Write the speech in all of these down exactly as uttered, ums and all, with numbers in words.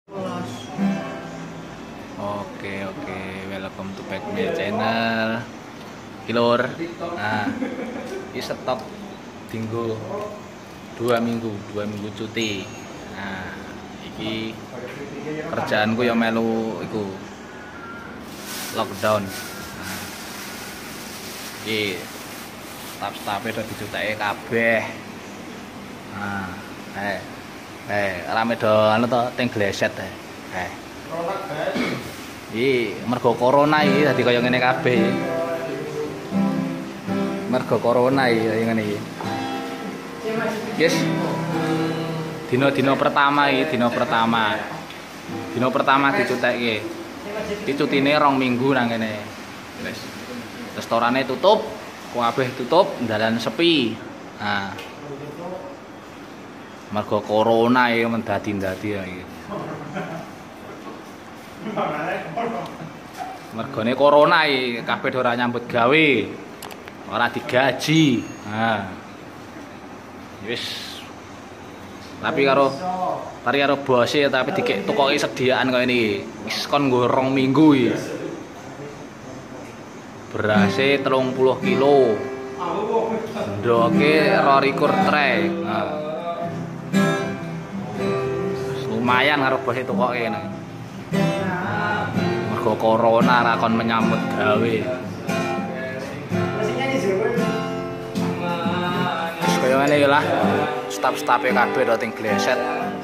Oke oke, welcome to back my channel. Kilur. Nah, ini stok tinggu dua minggu, dua minggu cuti. Nah, iki kerjaanku yang melu iku lockdown. Nah, iki staff-staffnya udah dicutake kabeh. Nah, eh eh rame do anu to teng gleset eh. Eh. Iki mergo corona iki dadi kaya ngene kabeh. Mergo corona iki kaya ngene iki. Yes. Dino-dino pertama iki, dino pertama. Dino pertama dicutekke. Dicutine rong minggu nang kene. Wis. Restorane tutup, kabeh tutup, dalan sepi. Nah. Mergo corona iki mendadi-dadi iki. Mergone corona iki kabeh ora nyambut gawe. Ora digaji. Nah. Wis. Tapi karo tari karo bose tapi dikek tukoki sediaan kaya niki. Wis kon nggo rong minggu iki. Berase telung puluh kilo. Ndoke rolikur trek. Nah. Lumayan karo bose tukoki ngene. Mergo corona ra kon menyambut gawe. Wis kaya ngene ya lah. Staf-stafe kabeh do teng gleset.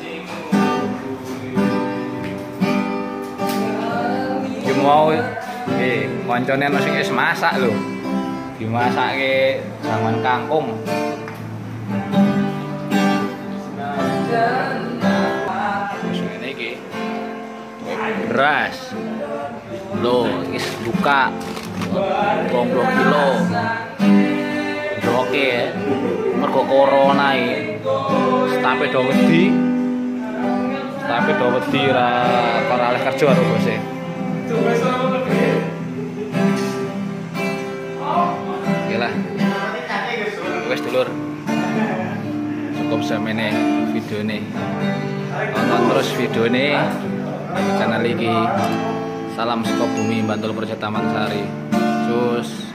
Ki mau eh koncone ana sing wis masak lho. Dimasake jangan kangkung. Wis ngene iki. Beras. Lho, wis buka dua puluh kilo. Oke, mergo corona iki. Stape do wedi. Stape do wedi ra ora oleh kerja karo bose. Oke lah. Wes dulur. Cukup semene videone. Tonton terus videone di channel iki. Salam Sukabumi Bantul Percetaman Sari. Cus.